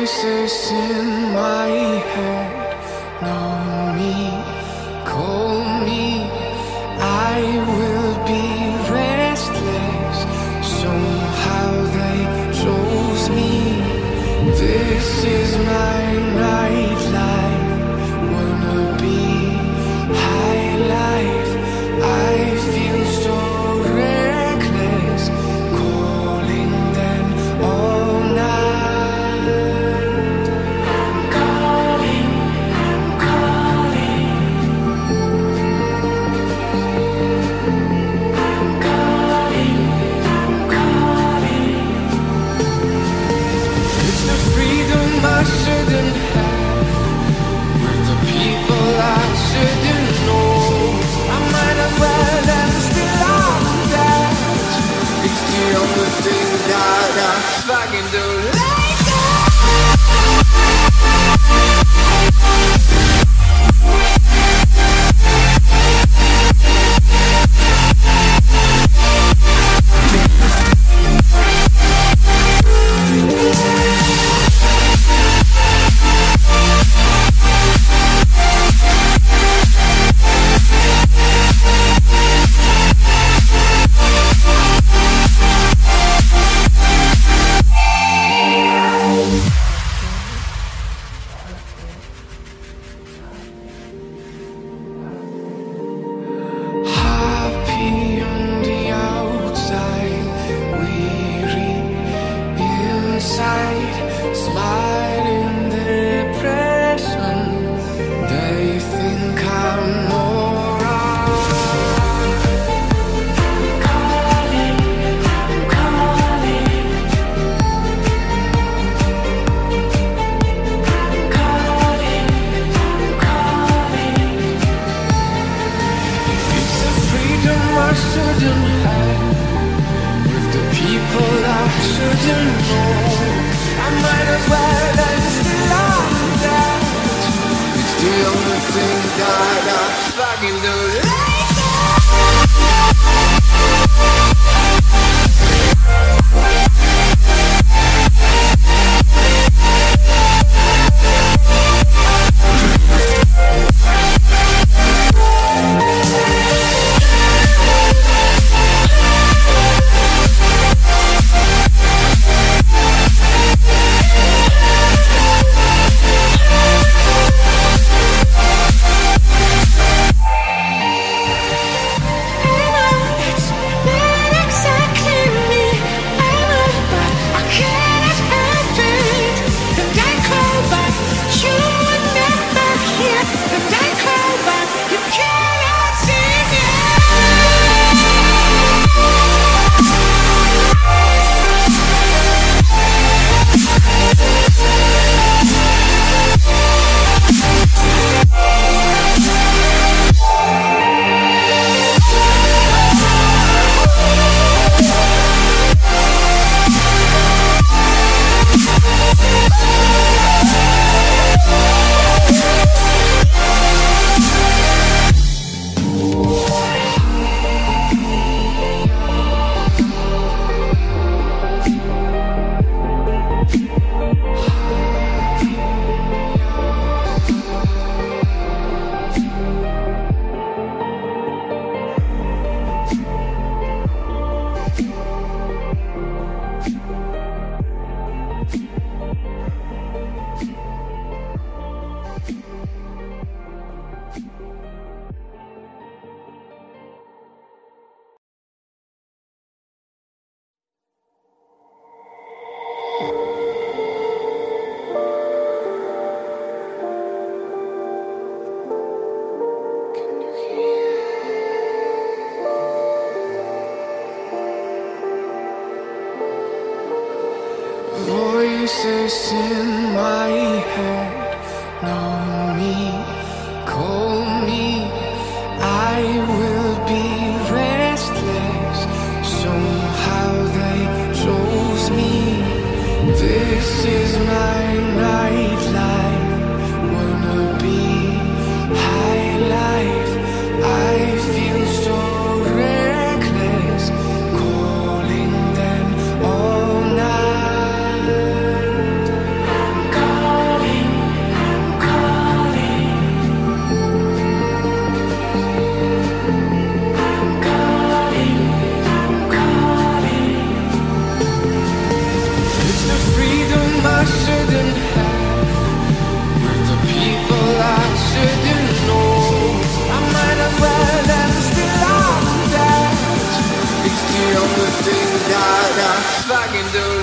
Voices in my head know me, call me. I will be restless. Somehow they chose me. This is my nightlife. Wanna be high life. I feel so reckless, calling them all night. I'm calling, I'm calling. I'm calling, I'm calling. It's the freedom I shouldn't have, with the people I shouldn't know. I might as well have still lost that. It's the only thing that I fucking do. Let go. Smiling depression, they think I'm alright. I'm calling, I'm calling. I'm calling, I'm calling. It's a freedom I shouldn't have, with the people I shouldn't know. I might as well have still lost that. It's the only thing that I fucking do. Voices in my head know me, call me. I will be restless. Somehow they chose me. This is my nightlife. Wanna be high life. I feel so reckless, calling them all night. I'm shouldn't have, with the people I shouldn't know. I might as well end still I'm dead. It's the only thing that I fucking do.